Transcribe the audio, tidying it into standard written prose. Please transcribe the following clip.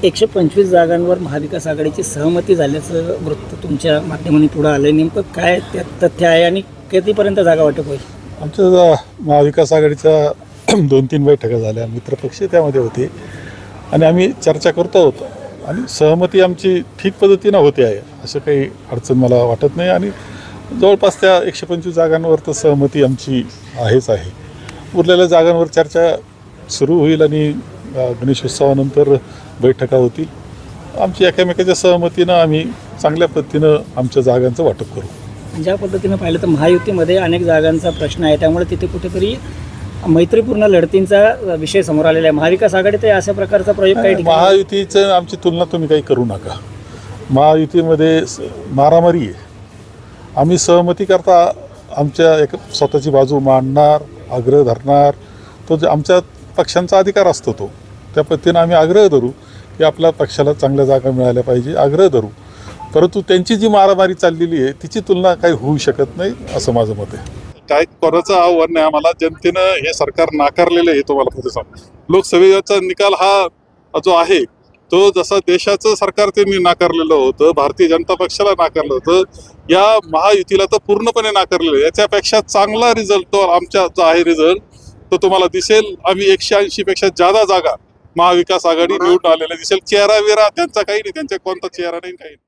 125 जागांवर महाविकास आघाडीची सहमती झाल्याचं वृत्त तुमच्या माध्यमांनी पुढे आलं, नेमकं काय त्यात तथ्य आहे आणि कधीपर्यंत जागा वाटप होईल? आमच्या महाविकास आघाडीच्या 2-3 बैठका झाल्या, मित्रपक्ष त्यामध्ये होते आणि आम्ही चर्चा करतो होतो आणि सहमती आमची ठीक पद्धतीनं होते आहे, असं काही अडचण मला वाटत नाही आणि जवळपास त्या 125 जागांवर तर सहमती आमची आहेच आहे. उरलेल्या जागांवर चर्चा सुरू होईल आणि गणेशोत्सवानंतर बैठका होतील. आमची एकमेकाच्या सहमतीनं आम्ही चांगल्या पद्धतीनं आमच्या जागांचं वाटप करू. ज्या पद्धतीनं पाहिलं तर महायुतीमध्ये अनेक जागांचा प्रश्न आहे, त्यामुळे तिथे कुठेतरी मैत्रीपूर्ण लढतींचा विषय समोर आलेला आहे. महाविकास आघाडीत अशा प्रकारचा प्रयोग काही महायुतीचं आमची तुलना तुम्ही काही करू नका. महायुतीमध्ये मारामारी आहे. आम्ही सहमती करता आमच्या एक स्वतःची बाजू मांडणार, आग्रह धरणार, तो जे आमच्या पक्षांचा अधिकार असतो तो त्या पद्धतीनं आम्ही आग्रह धरू की आपल्या पक्षाला चांगल्या जागा मिळाल्या पाहिजे, आग्रह धरू. परंतु त्यांची जी मारामारी चाललेली आहे तिची तुलना काही होऊ शकत नाही असं माझं मत आहे. काय कोणाचं आव्हान नाही आम्हाला, जनतेनं हे सरकार नाकारलेलं आहे. तुम्हाला पुढे सांग, लोकसभेचा निकाल हा जो आहे तो जसा देशाचं सरकार त्यांनी नाकारलेलं होतं, भारतीय जनता पक्षाला नाकारलं होतं, या महायुतीला तर पूर्णपणे नाकारलेलं आहे. याच्यापेक्षा चांगला रिझल्ट तो आमचा जो आहे रिझल्ट तो तुम्हाला दिसेल. आम्ही 180 पेक्षा जादा जागा महाविकास आघाडी निवडून आलेल्या दिसेल. चेहरा वेरा त्यांचा काही नाही, त्यांचा कोणता चेहरा नाही काही.